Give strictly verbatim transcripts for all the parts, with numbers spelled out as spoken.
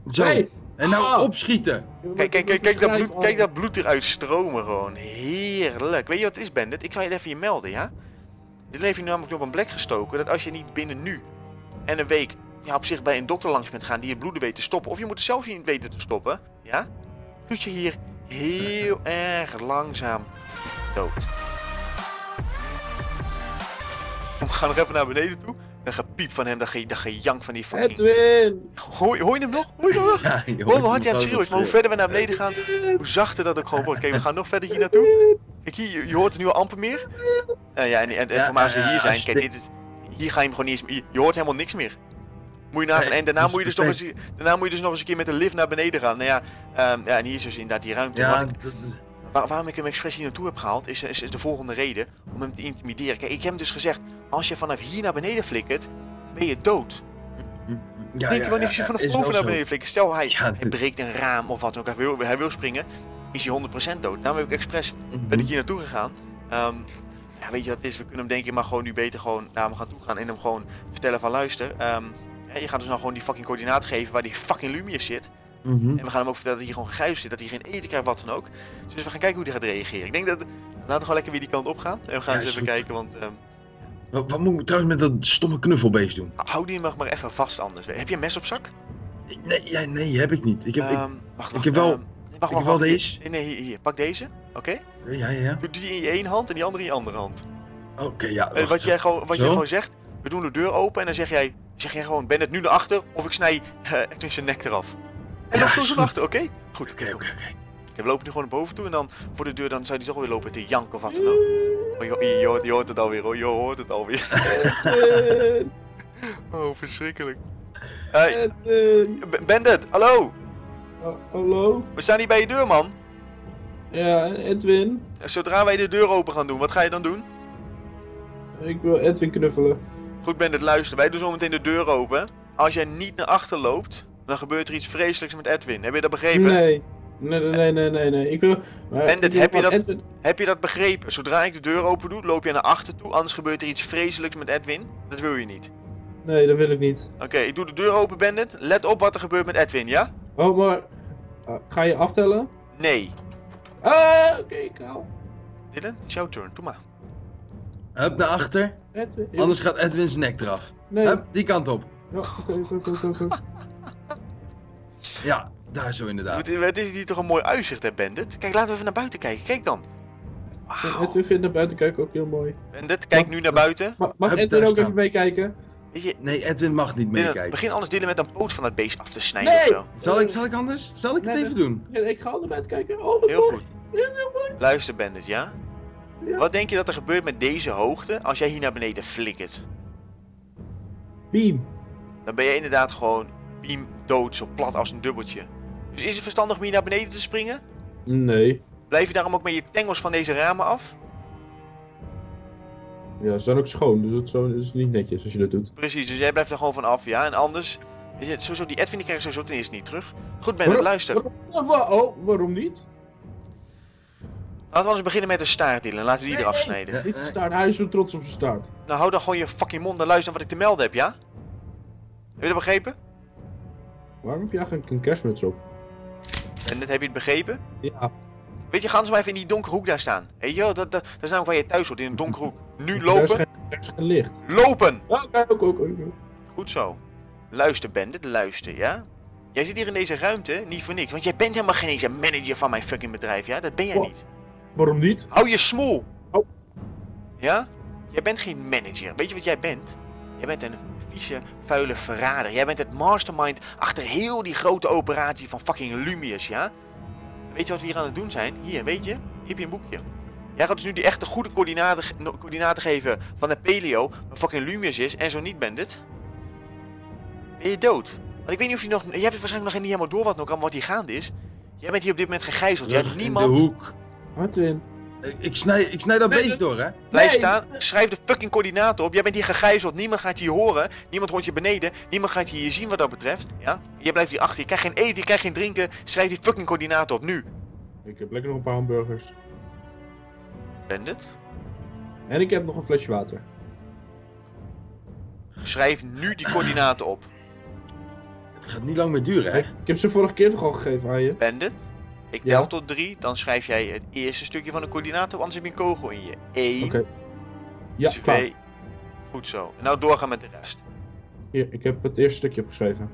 Zo. Hey. En nou Ah. opschieten. Kijk, kijk, kijk, kijk, dat bloed, kijk dat bloed eruit stromen gewoon. Heerlijk. Weet je wat het is, Bandit? Ik zal je even je melden, ja? Dit heeft je namelijk op een plek gestoken dat als je niet binnen nu en een week ja, op zich bij een dokter langs bent gaan die het bloeden weet te stoppen, of je moet het zelf niet weten te stoppen, ja? Bloed je hier heel erg langzaam dood. We gaan nog even naar beneden toe. Dan gepiep van hem, dan ge, dan gejank van die fucking... Edwin! Hoor, hoor je hem nog? Hoor je hem nog? Ja, je Hoor hoe hoort hard hij aan het hem schreeuwen is, maar hoe ook verder we naar beneden gaan, hoe zachter dat ook gewoon wordt. Kijk, we gaan nog verder hier naartoe. Kijk, hier, je, je hoort het nu al amper meer. Uh, ja, en, en, en Ja, voor mij als we uh, hier zijn, als kijk, je- dit is, hier ga je hem gewoon niet eens... Je, je hoort helemaal niks meer. Moet je nagaan. Nee, En daarna dat moet, je is dus nog eens, daarna moet je dus nog eens een keer met de lift naar beneden gaan. Nou ja, um, ja en hier is dus inderdaad die ruimte. Ja, Wat ik- dat is... Waar, waarom ik hem expres hier naartoe heb gehaald, is, is, is de volgende reden. Om hem te intimideren. Kijk, ik heb hem dus gezegd, als je vanaf hier naar beneden flikkert, ben je dood. Ja, Denk je wel niet ja, als je ja, vanaf is boven wel naar zo. beneden flikkert? Stel hij, Ja, hij dit- breekt een raam of wat dan ook, hij wil, hij wil springen, is hij honderd procent dood. Daarom heb ik expres, Mhm. ben ik hier naartoe gegaan. Um, ja, weet je wat het is? We kunnen hem denk ik maar gewoon nu beter gewoon naar hem gaan toe gaan en hem gewoon vertellen van luister. Um, ja, je gaat dus nou gewoon die fucking coördinaten geven waar die fucking Lumius zit. Mhm. En we gaan hem ook vertellen dat hij hier gewoon gegijzeld zit, dat hij geen eten krijgt, wat dan ook. Dus we gaan kijken hoe hij gaat reageren. Ik denk dat, laten we gewoon lekker weer die kant op gaan. En we gaan Ja, eens is even goed. kijken, want um, Wat, wat moet ik trouwens met dat stomme knuffelbeest doen? hou die nog maar even vast anders. Heb je een mes op zak? Nee, ja, nee, heb ik niet. Ik heb, ik, Um, wacht, wacht, heb wel- um, nee, wacht, ik heb wacht, wel wacht. deze. Nee, nee, hier, hier, pak deze. Oké? ja, ja, ja. Doe die in je één hand en die andere in je andere hand. Oké, ja. En wacht, wat zo. jij gewoon, wat jij Zo? gewoon zegt, we doen de deur open en dan zeg jij, zeg jij gewoon, ben het nu naar achter of ik snij uh, Edwin zijn nek eraf. En Ja, loop is zo naar goed. achter, oké? Goed, Oké, oké. oké, oké. We lopen nu gewoon naar boven toe en dan voor de deur dan zou die toch weer lopen te janken of wat dan ook. Oh, je, je, je, hoort, je hoort het alweer hoor, je hoort het alweer. Edwin! Oh, verschrikkelijk. Hey, Edwin! B- Bandit, hallo! Oh, hallo? We staan hier bij je deur, man. Ja, Edwin? Zodra wij de deur open gaan doen, wat ga je dan doen? Ik wil Edwin knuffelen. Goed, Bandit, luister. Wij doen zo meteen de deur open. Als jij niet naar achter loopt, dan gebeurt er iets vreselijks met Edwin. Heb je dat begrepen? Nee. Nee, nee, nee, nee, nee, nee. Ik wil... Maar Bandit, ik wil heb je van dat- Edwin... Heb je dat begrepen? Zodra ik de deur open doe, loop je naar achter toe, anders gebeurt er iets vreselijks met Edwin. Dat wil je niet. Nee, dat wil ik niet. Oké, ik doe de deur open, Bandit. Let op wat er gebeurt met Edwin, ja? Oh, maar... uh, ga je aftellen? Nee. Ah, oké, ik hou. Dylan, het is jouw turn. Doe maar. Hup naar achter, Edwin. anders gaat Edwin's nek eraf. Nee. Hup, die kant op. Ja, oké, oké, oké, oké. Ja, daar zo inderdaad. Het, het is hier toch een mooi uitzicht, hè, Bandit? Kijk, laten we even naar buiten kijken. Kijk dan. En Wauw. Edwin vindt naar buiten kijken ook heel mooi. Bandit, kijk nu naar buiten. Ma mag Hup, Edwin daar ook staan. even meekijken? Weet je, Nee, Edwin mag niet Dylan, meekijken. begin anders Dylan met een poot van dat beest af te snijden Nee! of zo. Zal ik, zal ik anders? Zal ik het Nee, even doen? Ja, ik ga al naar buiten kijken. Oh, wat Heel mooi. goed. Heel, heel mooi. Luister, Bandit, ja? Ja. Wat denk je dat er gebeurt met deze hoogte als jij hier naar beneden flikkert? Beam. Dan ben je inderdaad gewoon beam dood, zo plat als een dubbeltje. Dus is het verstandig om hier naar beneden te springen? Nee. Blijf je daarom ook met je tengels van deze ramen af? Ja, ze zijn ook schoon, dus dat zo- dat is niet netjes als je dat doet. Precies, dus jij blijft er gewoon van af, ja? En anders, weet je, sowieso die Edwin die krijgt sowieso ten eerste niet terug. Goed, Bandit, Waarom- luister. waarom- wa- Oh, waarom niet? Laten we anders beginnen met de staart, Dylan. Laten we die Nee, eraf nee. snijden. Ja. Niet zijn staart, hij is zo trots op zijn staart. Nou, hou dan gewoon je fucking mond en luister naar wat ik te melden heb, ja? Heb je dat begrepen? Waarom heb je eigenlijk een kerstmuts op? En net heb je het begrepen? Ja. Weet je, ga eens maar even in die donkere hoek daar staan. Weet je wel, dat, dat, dat is namelijk waar je thuis hoort, in een donkere hoek. Nu Er is lopen. geen, er is geen licht. Lopen! Ja, oké, oké, oké. oké. Goed zo. Luister, Bandit, luister, ja? Jij zit hier in deze ruimte niet voor niks, want jij bent helemaal geen eens een manager van mijn fucking bedrijf, ja? Dat ben jij Wat? niet. Waarom niet? Hou je smoel! Oh. Ja? Jij bent geen manager. Weet je wat jij bent? Jij bent een vieze, vuile verrader. Jij bent het mastermind achter heel die grote operatie van fucking Lumius, ja? Weet je wat we hier aan het doen zijn? Hier, weet je? Hier heb je een boekje. Jij gaat dus nu die echte goede coördinaten, ge- no- coördinaten geven van de Paleo, wat fucking Lumius is, en zo niet, Bandit. Ben je dood? Want ik weet niet of je nog... Je hebt waarschijnlijk nog niet helemaal door wat, nog allemaal wat hier gaande is. Jij bent hier op dit moment gegijzeld. Je hebt Terug niemand... in de hoek. Edwin. Ik, ik, snij, ik snij dat Nee, beest dat- door, hè? Blijf Nee. staan, schrijf de fucking coördinaten op. Jij bent hier gegijzeld, niemand gaat je hier horen. Niemand hoort je beneden, niemand gaat je hier zien wat dat betreft. Ja? Jij blijft hier achter, je krijgt geen eten, je krijgt geen drinken. Schrijf die fucking coördinaten op, nu. Ik heb lekker nog een paar hamburgers. Bandit, En ik heb nog een flesje water. schrijf nu die coördinaten op. Het gaat niet lang meer duren, hè? Ik heb ze vorige keer toch al gegeven aan je? Bandit. Ik Ja. tel tot drie, dan schrijf jij het eerste stukje van de coördinaten, anders heb je een kogel in je. Eén, Oké. Ja, klaar. twee, goed zo. En nou doorgaan met de rest. Hier, ik heb het eerste stukje opgeschreven.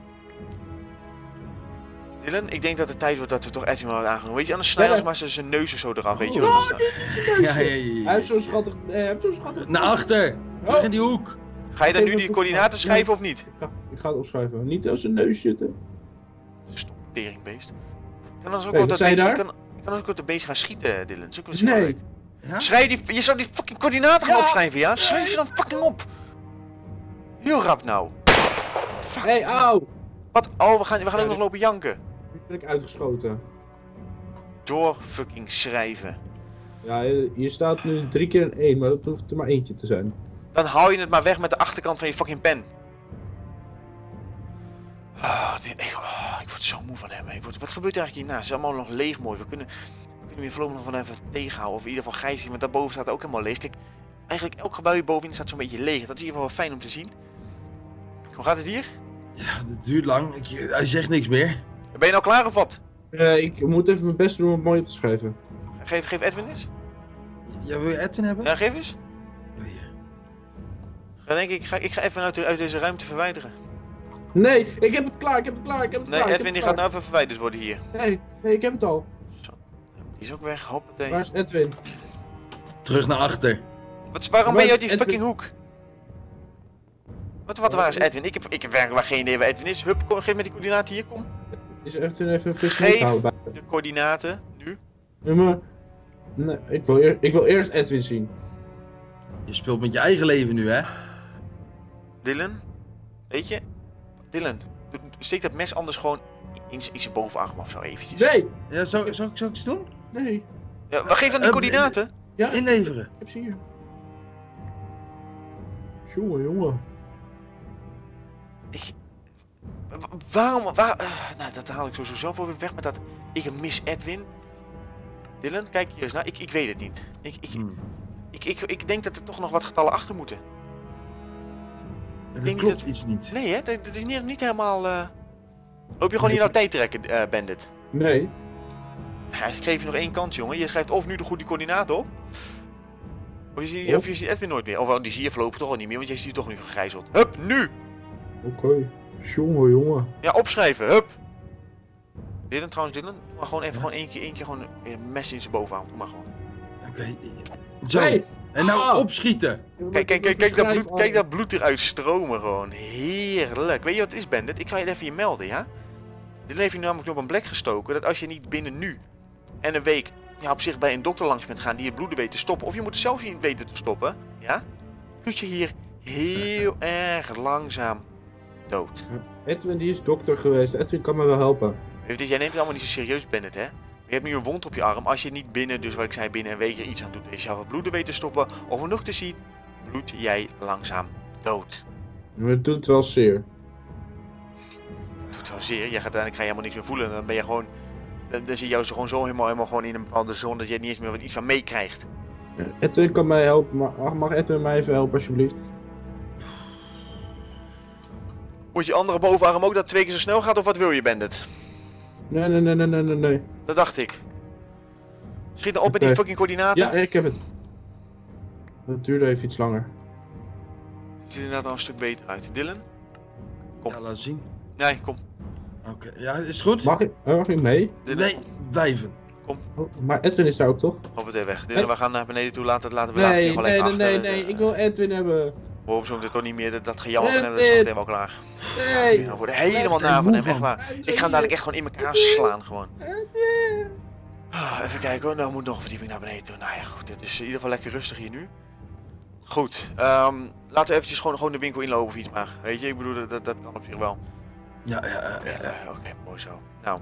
Dylan, ik denk dat het tijd wordt dat we toch Edwin wel aangenomen. Weet je, anders snijden Ja, ze maar zijn- zijn neus er zo eraf, weet je Oh, wat dat is. Ja, ja, ja, ja. Hij heeft zo'n schattig... eh, Hij heeft zo'n schattig... Naar achter! Terug Oh. in die hoek! Ga je dan Geef nu me die een coördinaten toespraak. schrijven of niet? Ik ga, ik ga het opschrijven. Niet als zijn neus zitten. Stom teringbeest. Ik kan anders ook Hey, wel wat dat zei je beest- daar? ik kan, ik kan ook wel de beest gaan schieten, Dylan. Dat is ook misschien wel Nee. leuk. Ja? Schrijf die, je zou die fucking coördinaten gaan Ja. opschrijven, ja? Schrijf ze dan fucking op. Heel rap nou. Fuck. Hé, hey, auw! Wat? Oh, we gaan, we gaan Ja, ook nog dit- lopen janken. Nu ben ik uitgeschoten. Door fucking schrijven. Ja, hier staat nu drie keer een één, maar dat hoeft er maar eentje te zijn. Dan haal je het maar weg met de achterkant van je fucking pen. Ah, dit, ik, oh, ik word zo moe van hem. Ik word, wat gebeurt er eigenlijk hierna? Ze zijn allemaal nog leeg mooi. We kunnen, we kunnen weer voorlopig nog van even tegenhouden. Of in ieder geval Gijs, want daarboven staat ook helemaal leeg. Kijk, eigenlijk elk gebouw hier bovenin staat zo'n beetje leeg. Dat is in ieder geval wel fijn om te zien. Hoe gaat het hier? Ja, dat duurt lang. Ik, hij zegt niks meer. Ben je nou klaar of wat? Eh, ik moet even mijn best doen om het mooi op te schrijven. Geef, geef Edwin eens. Ja, wil je Edwin hebben? Ja, geef eens. Ja, hier. Dan denk ik, ik ga, ik ga even uit, de- uit deze ruimte verwijderen. Nee, ik heb het klaar, ik heb het klaar, ik heb het Nee, klaar. ik heb Edwin die het gaat nou even verwijderd worden hier. klaar. Nee, nee, ik heb het al. Die is ook weg, hoppatee. Waar is Edwin? Terug naar achter. Wat, waarom Waar ben je is uit die Edwin? fucking hoek? Wat, wat, waar is Edwin? Ik heb, ik heb werkelijk geen idee waar Edwin is. Hup, kom, geef me die coördinaten hier, kom. Is Edwin even een vis Geef. houden bij? De coördinaten, nu. Ja, maar... Nee, ik wil, eer- ik wil eerst Edwin zien. Je speelt met je eigen leven nu, hè? Dylan, weet je? Dylan, doe- steek dat mes anders gewoon in, in zijn bovenarm of zo eventjes. Nee! Ja, zou, zou, ik- zou ik iets doen? Nee. Ja, maar geef dan die Eh, coördinaten. Ja, ik Inleveren. heb ze hier. Jongen, jongen. Wa- Waarom, waar, eh, nou dat haal ik sowieso zelf wel weer weg met dat, ik mis Edwin. Dylan, kijk hier eens naar, ik, ik weet het niet. Ik, ik, Hmm. ik, ik, ik denk dat er toch nog wat getallen achter moeten. Dat denk klopt dat- iets niet. Nee hè, dat, dat is niet, niet helemaal... eh, Loop je gewoon hier nou tijd trekken, eh, Bandit? Nee. Ja, ik geef je nog één kans, jongen. Je schrijft of nu de goede coördinaten op. Of je, ziet, Of- of je ziet Edwin nooit meer. Of oh, die zie je voorlopig toch al niet meer, want jij ziet toch nu gegijzeld. Hup, nu! Oké. Jongen, jongen. Ja, opschrijven, hup! Dylan, trouwens, Dylan, doe maar gewoon even gewoon één keer, één keer gewoon een mes in zijn bovenarm. Doe maar gewoon. Oké. Zo. Nee! En nou Ah! opschieten. Kijk, kijk, kijk, kijk, dat bloed, kijk dat bloed eruit stromen gewoon. Heerlijk. Weet je wat het is, Bandit? Ik zal je even hier melden, ja? Dit heeft je namelijk op een plek gestoken dat als je niet binnen nu en een week ja, op zich bij een dokter langs bent gaan die het bloeden weet te stoppen, of je moet het zelf niet weten te stoppen, ja? Bloed je hier heel erg langzaam dood. Edwin die is dokter geweest. Edwin kan me wel helpen. Weet je, jij neemt het allemaal niet zo serieus, Bandit, hè? Je hebt nu een wond op je arm. Als je niet binnen, dus wat ik zei, binnen een week er iets aan doet, en je zelf het bloeden weet te stoppen, of een dokter ziet, bloed jij langzaam dood. Maar het doet wel zeer. Het doet wel zeer. Jij gaat uiteindelijk ga je helemaal niks meer voelen. En dan ben je gewoon. Dan, dan zie je jou zo gewoon zo helemaal, helemaal gewoon in een bepaalde zone dat je er niet eens meer wat iets van meekrijgt. Edwin kan mij helpen, maar ach, mag Edwin mij even helpen alsjeblieft? Moet je andere bovenarm ook dat twee keer zo snel gaat of wat wil je, Bandit? Nee, nee, nee, nee, nee, nee, nee. Dat dacht ik. Schiet dan op met die Oké. fucking coördinaten. Ja, ik heb het. Dat duurde even iets langer. Het ziet er inderdaad al een stuk beter uit. Dylan? Kom. Ja, laat zien. Nee, kom. Oké. Ja, is goed? Mag ik, eh, mag ik mee? Dylan, Nee, blijven. Oh, maar Edwin is daar ook toch? op het weg. Dylan, Nee. we gaan naar beneden toe. Laten, laten we later Nee, gewoon nee, lekker nee, achter. nee, eh, nee, ik wil Edwin hebben. Boven zo meteen toch niet meer dat, dat gejammer van hem. Dat is Edwin. zo meteen wel klaar. Nee! We worden helemaal ben na van moe hem, echt van. waar. Ik ga hem dadelijk echt gewoon in elkaar slaan, gewoon. Edwin! Ah, even kijken hoor, nou moet nog een verdieping naar beneden toe. Nou ja, goed, het is in ieder geval lekker rustig hier nu. Goed, ehm, laten we eventjes gewoon, gewoon de winkel inlopen of iets maar. Weet je, ik bedoel, dat, dat, dat kan op zich wel. Ja, ja, ja. Ja, ja. Oké, mooi zo. Nou.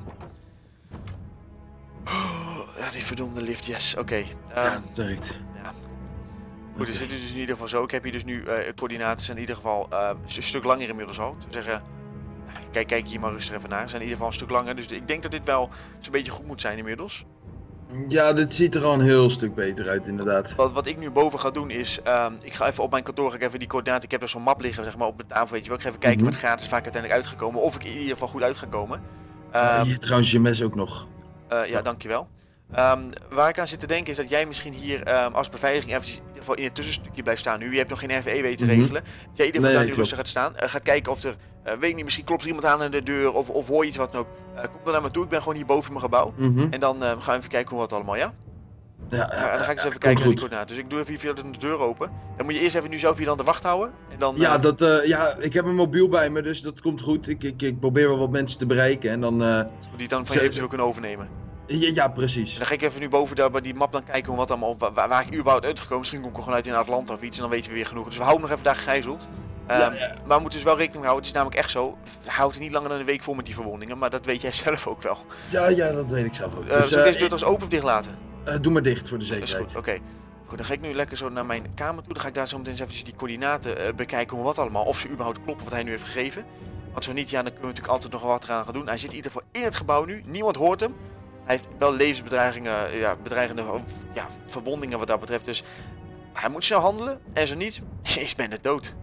Oh, ja, die verdomde lift, yes. Oké. ehm, Ja, dat werkt. ja. Goed, er zit dus in ieder geval zo. Ik heb hier dus nu eh coördinaten zijn in ieder geval eh, een stuk langer inmiddels al. Ik zou zeggen, kijk, kijk hier maar rustig even naar. Ze zijn in ieder geval een stuk langer. Dus ik denk dat dit wel zo'n beetje goed moet zijn inmiddels. Ja, dit ziet er al een heel stuk beter uit, inderdaad. Wat, wat ik nu boven ga doen is, um, ik ga even op mijn kantoor, ga ik even die coördinaten, ik heb er zo'n map liggen zeg maar, op de tafel, weet je wel. Ik ga even kijken Mm-hmm. met gratis vaak uiteindelijk uitgekomen, of ik in ieder geval goed uit ga komen. Uh, Um, hier trouwens je mes ook nog. Uh, ja, dankjewel. Um, waar ik aan zit te denken is dat jij misschien hier um, als beveiliging even in ieder geval in het tussenstukje blijft staan. Nu, je hebt nog geen R V E weten te Mm-hmm. regelen. Dat jij in ieder geval Nee, daar nee, nu rustig gaat staan. Uh, gaat kijken of er, uh, weet ik niet, misschien klopt er iemand aan aan de deur of, of hoor je iets wat dan ook. Uh, kom dan naar me toe, ik ben gewoon hier boven in mijn gebouw. Mm-hmm. En dan uh, gaan we even kijken hoe wat allemaal, ja? Ja, ja, uh, en dan ga ik eens ja, even kijken naar die goed. coördinaten. Dus ik doe even hier de deur open. Dan moet je eerst even nu zelf hier dan de wacht houden. En dan, uh, Ja, dat, uh, ja, ik heb een mobiel bij me, dus dat komt goed. Ik, ik, ik probeer wel wat mensen te bereiken en dan... Uh, die dan van je eventueel kunnen overnemen. Ja, ja, precies. En dan ga ik even nu boven daar bij die map dan kijken wat allemaal, waar, waar ik überhaupt uitgekomen. Misschien kom ik gewoon uit in Atlanta of iets en dan weten we weer genoeg. Dus we houden nog even daar gegijzeld. Um, Ja, ja. Maar we moeten dus wel rekening houden. Het is namelijk echt zo. Houd het niet langer dan een week vol met die verwondingen. Maar dat weet jij zelf ook wel. Ja, ja, dat weet ik zelf ook. Uh, Dus, Zullen we uh, deze deur trouwens open of dicht laten? Uh, doe maar dicht voor de Dat is zekerheid. goed, oké. Okay. Goed, dan ga ik nu lekker zo naar mijn kamer toe. Dan ga ik daar zo meteen eens even die coördinaten uh, bekijken. Hoe wat allemaal. Of ze überhaupt kloppen wat hij nu heeft gegeven. Want zo niet, ja, dan kunnen we natuurlijk altijd nog wat eraan gaan doen. Hij zit in ieder geval in het gebouw nu. Niemand hoort hem. Hij heeft wel levensbedreigingen, ja, bedreigende ja, verwondingen wat dat betreft. Dus hij moet snel handelen. En zo niet, is men het dood.